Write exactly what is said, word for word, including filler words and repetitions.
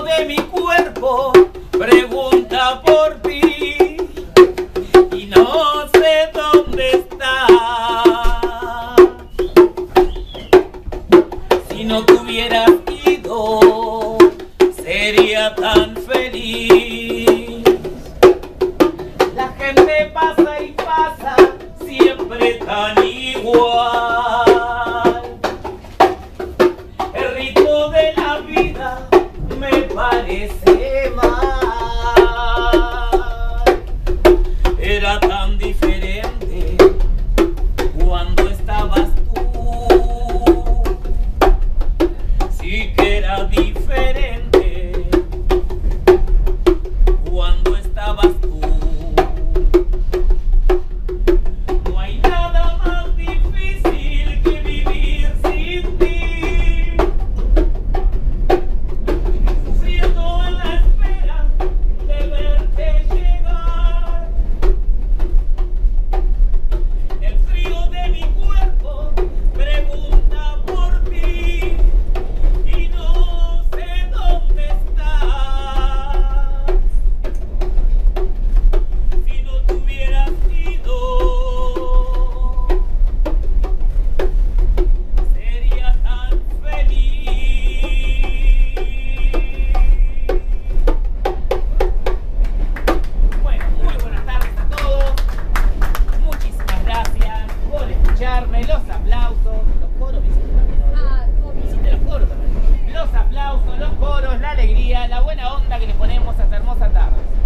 ritmo de mi cuerpo pregunta por ti y no sé dónde está. Si no te hubieras ido, sería tan feliz. La gente pasa y pasa, siempre tan igual. El ritmo de la vida me parece mal. Era tan diferente cuando estabas tú. Sí que era diferente cuando estabas tú. No hay nada más difícil que vivir sin ti, sufriendo en la espera de verte llegar. El frío de mi cuerpo pregunta por ti y no sé dónde estás. Si no te hubieras ido, sería tan feliz. Bueno, muy buenas tardes a todos. Muchísimas gracias por escucharme. Los aplausos, los coros, visiten también, ¿no? Ah, obvio. Visiten los coros también. Los aplausos, los coros, la alegría, la buena onda que le ponemos a esta hermosa tarde.